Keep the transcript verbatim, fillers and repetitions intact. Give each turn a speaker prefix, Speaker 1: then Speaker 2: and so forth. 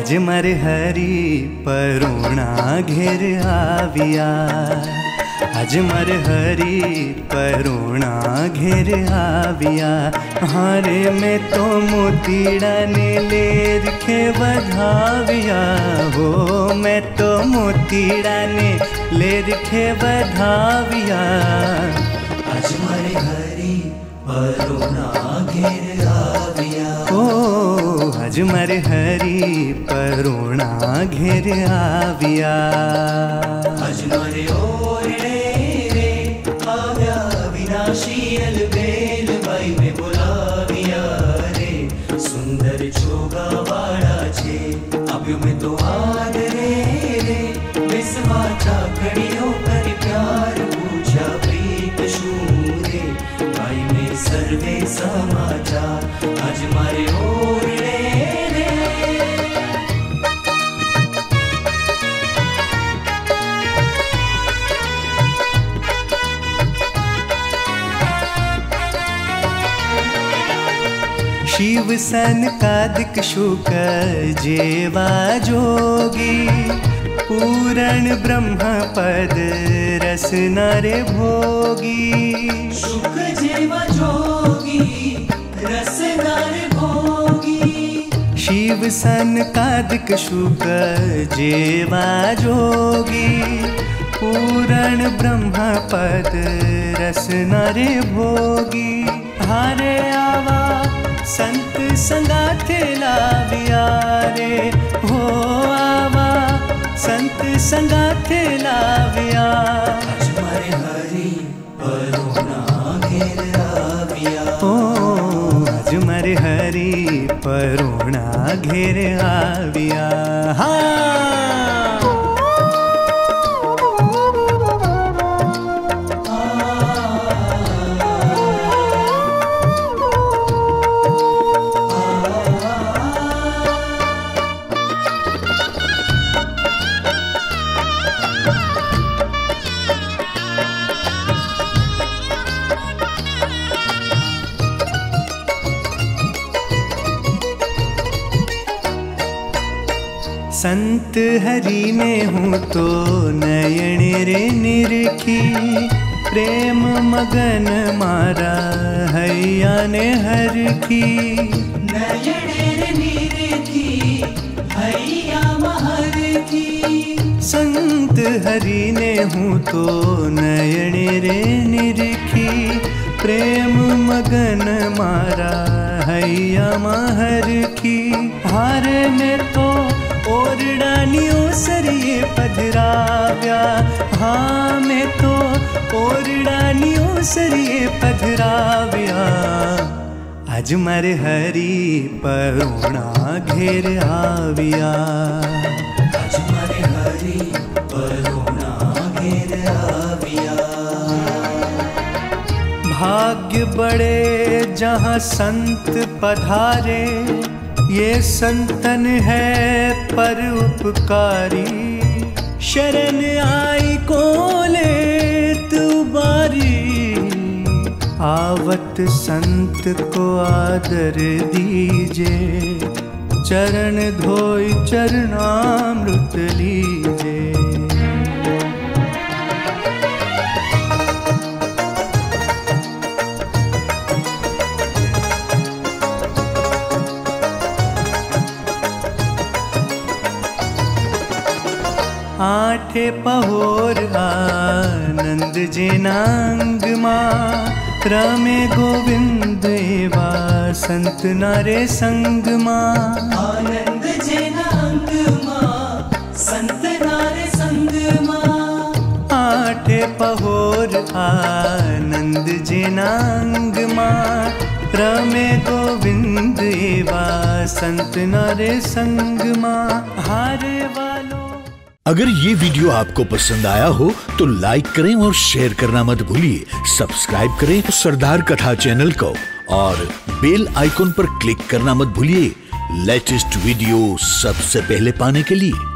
Speaker 1: अजमर हरी परोणा घेर आविया, अजमर हरी परोणा घेर आविया। हारे में तो मोतीड़ा ने ले रखे बधाविया हो, मैं तो मोतीड़ा ने ले रखे बधाविया।
Speaker 2: अजमर हरी परोणा घेर आविया,
Speaker 1: ओ अजमर हरी परोणा घेर आविया।
Speaker 2: अजमर ओरे रे आव्या विनाशी अलबेल बाई में बोलाविया रे। सुंदर छोगा वाड़ा छे अब्यो में तो आद रे रे। विसवाचा खड़ियों कर प्यार पूछा प्रीत शूरे। बाई में सर्वे समाचार अजमर ओरे रे।
Speaker 1: शिव सनकादिक शुक जेवा जोगी, पूरण ब्रह्म पद रस नर भोगी।
Speaker 2: शुक जेवा जोगी रस नर भोगी।
Speaker 1: शिव सनकादिक शुक जेवा जोगी, पूरण ब्रह्म पद रस नर भोगी। हारे आवा संत संगाथे लाविया रे हो, आवा संत संगाथे लाविया।
Speaker 2: अजमर हरी परोणा घेर आविया,
Speaker 1: ओ अजमर हरी परोणा घेर आविया। हाँ संत हरि में हूँ तो नयन रे निरखी। प्रेम मगन मारा हैया ने हर की।
Speaker 2: नयन रे निरखी हैया महर की।
Speaker 1: संत हरि ने हूँ तो नयन रे निरखी। प्रेम मगन मारा हैया महर की। हारे में तो ओरडानियों सरिये पधराव्या, हाँ मैं तो ओरडानियों सरिये पधराव्या। अजमर हरी परोणा घेर आविया,
Speaker 2: अजमर हरी परोणा घेर आविया।
Speaker 1: भाग्य बड़े जहाँ संत पधारे, ये संतन है पर उपकारी। शरण आई को ले तू बारी, आवत संत को आदर दीजे। चरण धोई चरणामृत लीजे। आठे पहोर आनंद जेनांग माँ, रमे गोविंद एवा संत नारे संग माँ।
Speaker 2: आनंद जेनांग माँ संत नारे संग माँ।
Speaker 1: आठे पहोर आनंद जेनांग माँ, रमे गोविंद एवा संत नारे संग माँ। हारे वालों,
Speaker 3: अगर ये वीडियो आपको पसंद आया हो तो लाइक करें और शेयर करना मत भूलिए। सब्सक्राइब करें सरदार कथा चैनल को और बेल आइकॉन पर क्लिक करना मत भूलिए लेटेस्ट वीडियो सबसे पहले पाने के लिए।